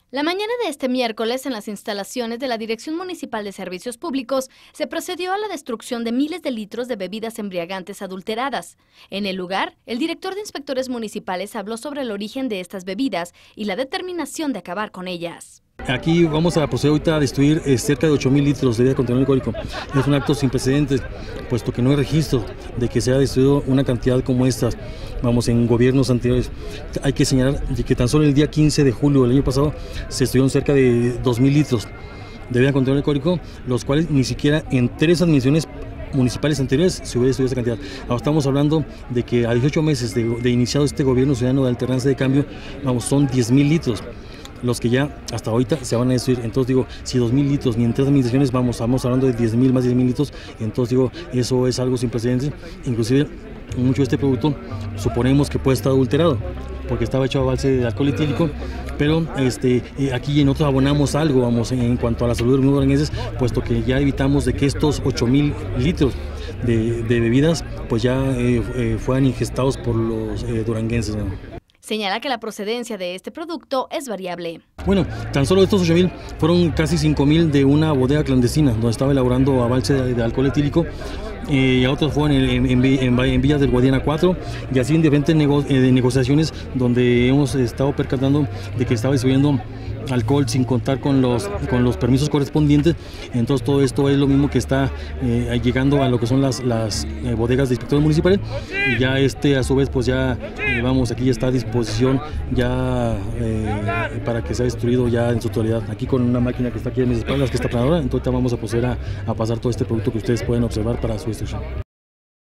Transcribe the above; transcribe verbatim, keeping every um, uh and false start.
La mañana de este miércoles, en las instalaciones de la Dirección Municipal de Servicios Públicos, se procedió a la destrucción de miles de litros de bebidas embriagantes adulteradas. En el lugar, el director de inspectores municipales habló sobre el origen de estas bebidas y la determinación de acabar con ellas. Aquí vamos a proceder ahorita a destruir eh, cerca de ocho mil litros de bebida con contenido alcohólico. Es un acto sin precedentes, puesto que no hay registro de que se haya destruido una cantidad como estas, vamos, en gobiernos anteriores. Hay que señalar de que tan solo el día quince de julio del año pasado se destruyeron cerca de dos mil litros de bebida con contenido alcohólico, los cuales ni siquiera en tres administraciones municipales anteriores se hubiera destruido esa cantidad. Ahora estamos hablando de que a dieciocho meses de, de iniciado este gobierno ciudadano de alternancia de cambio, vamos, son diez mil litros los que ya hasta ahorita se van a destruir. Entonces digo, si dos mil litros ni en tres administraciones, vamos, estamos hablando de diez mil más diez mil litros, entonces digo, eso es algo sin precedentes. Inclusive mucho de este producto suponemos que puede estar adulterado porque estaba hecho a base de alcohol etílico, pero este, aquí nosotros abonamos algo, vamos, en cuanto a la salud de los duranguenses, puesto que ya evitamos de que estos ocho mil litros de, de bebidas pues ya eh, eh, fueran ingestados por los eh, duranguenses, ¿no? Señala que la procedencia de este producto es variable. Bueno, tan solo estos ocho mil fueron casi cinco mil de una bodega clandestina donde estaba elaborando a base de, de alcohol etílico, eh, y a otros fueron en, en, en, en Villas del Guadiana cuatro, y así en diferentes nego, eh, negociaciones donde hemos estado percatando de que estaba distribuyendo alcohol sin contar con los, con los permisos correspondientes. Entonces todo esto es lo mismo que está eh, llegando a lo que son las, las eh, bodegas de inspectores municipales, y ya este a su vez pues ya eh, vamos, aquí ya está a disposición ya eh, para que sea destruido ya en su totalidad, aquí con una máquina que está aquí en mis espaldas, que está planadora. Entonces vamos a proceder a, a pasar todo este producto que ustedes pueden observar para su destrucción.